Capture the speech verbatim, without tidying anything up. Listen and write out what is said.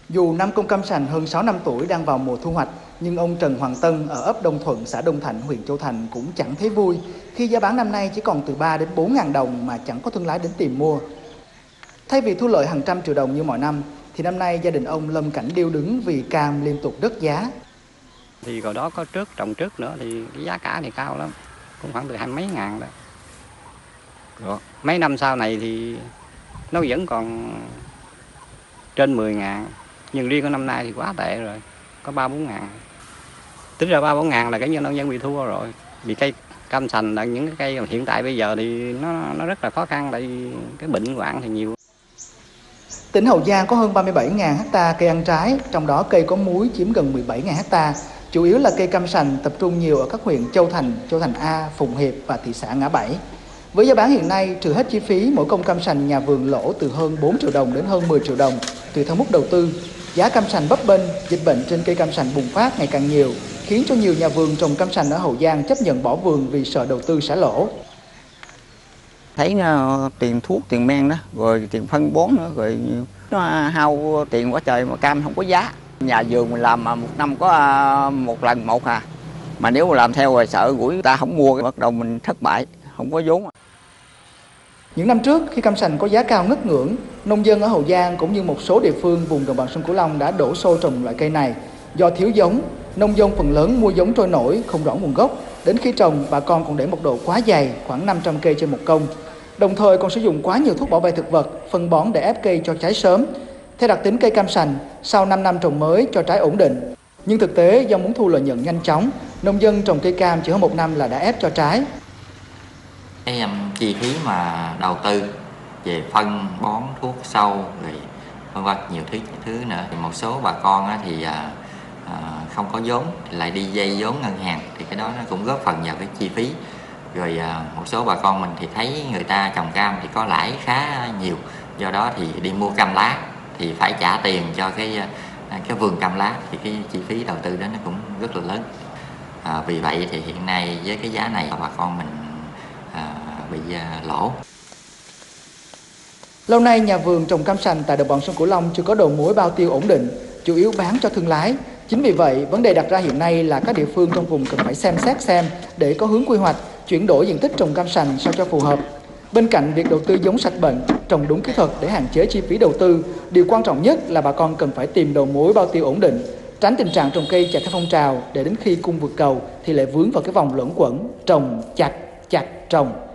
Dù năm công cam sành hơn sáu năm tuổi đang vào mùa thu hoạch, nhưng ông Trần Hoàng Tân ở ấp Đông Thuận, xã Đông Thạnh, huyện Châu Thành cũng chẳng thấy vui khi giá bán năm nay chỉ còn từ ba đến bốn ngàn đồng mà chẳng có thương lái đến tìm mua. Thay vì thu lợi hàng trăm triệu đồng như mọi năm, thì năm nay gia đình ông lâm cảnh điêu đứng vì cam liên tục rớt giá. Thì hồi đó có trước trồng trước nữa thì cái giá cả thì cao lắm, cũng khoảng từ hai mấy ngàn đó. Rồi, mấy năm sau này thì nó vẫn còn trên mười ngàn, nhưng riêng có năm nay thì quá tệ rồi, có ba bốn ngàn. Tính ra ba bốn ngàn là cái như nông dân bị thua rồi. Vì cây cam sành là những cái cây hiện tại bây giờ thì nó nó rất là khó khăn, tại vì cái bệnh hoạn thì nhiều. Tỉnh Hậu Giang có hơn ba mươi bảy nghìn ha cây ăn trái, trong đó cây có múi chiếm gần mười bảy nghìn ha. Chủ yếu là cây cam sành tập trung nhiều ở các huyện Châu Thành, Châu Thành A, Phụng Hiệp và thị xã Ngã Bảy. Với giá bán hiện nay, trừ hết chi phí, mỗi công cam sành nhà vườn lỗ từ hơn bốn triệu đồng đến hơn mười triệu đồng, tùy theo mức đầu tư. Giá cam sành bấp bênh, dịch bệnh trên cây cam sành bùng phát ngày càng nhiều, khiến cho nhiều nhà vườn trồng cam sành ở Hậu Giang chấp nhận bỏ vườn vì sợ đầu tư sẽ lỗ. Thấy nó, tiền thuốc, tiền men đó, rồi tiền phân bón nữa, rồi nó hao tiền quá trời mà cam không có giá. Nhà vườn mình làm mà một năm có một lần một à, mà nếu mà làm theo rồi sợ rủi người ta không mua, bắt đầu mình thất bại, không có vốn. Những năm trước, khi cam sành có giá cao ngất ngưỡng, nông dân ở Hậu Giang cũng như một số địa phương vùng đồng bằng sông Cửu Long đã đổ xô trồng loại cây này. Do thiếu giống, nông dân phần lớn mua giống trôi nổi, không rõ nguồn gốc. Đến khi trồng, bà con còn để mật độ quá dày, khoảng năm trăm cây trên một công. Đồng thời còn sử dụng quá nhiều thuốc bảo vệ thực vật, phân bón để ép cây cho trái sớm. Theo đặc tính cây cam sành, sau năm năm trồng mới cho trái ổn định. Nhưng thực tế, do muốn thu lợi nhuận nhanh chóng, nông dân trồng cây cam chỉ hơn một năm là đã ép cho trái. Cái um, chi phí mà đầu tư về phân bón thuốc sâu rồi vân vân nhiều thứ thứ nữa, thì một số bà con á, thì à, à, không có vốn thì lại đi vay vốn ngân hàng, thì cái đó nó cũng góp phần vào cái chi phí. Rồi à, một số bà con mình thì thấy người ta trồng cam thì có lãi khá nhiều, do đó thì đi mua cam lá thì phải trả tiền cho cái cái vườn cam lá, thì cái chi phí đầu tư đó nó cũng rất là lớn. À, vì vậy thì hiện nay với cái giá này bà con mình à, bị à, lỗ. Lâu nay, nhà vườn trồng cam sành tại đồng bằng sông Cửu Long chưa có đầu mối bao tiêu ổn định, chủ yếu bán cho thương lái. Chính vì vậy, vấn đề đặt ra hiện nay là các địa phương trong vùng cần phải xem xét xem để có hướng quy hoạch, chuyển đổi diện tích trồng cam sành sao cho phù hợp. Bên cạnh việc đầu tư giống sạch bệnh, trồng đúng kỹ thuật để hạn chế chi phí đầu tư, điều quan trọng nhất là bà con cần phải tìm đầu mối bao tiêu ổn định, tránh tình trạng trồng cây chạy theo phong trào để đến khi cung vượt cầu thì lại vướng vào cái vòng luẩn quẩn trồng chặt chặt trồng.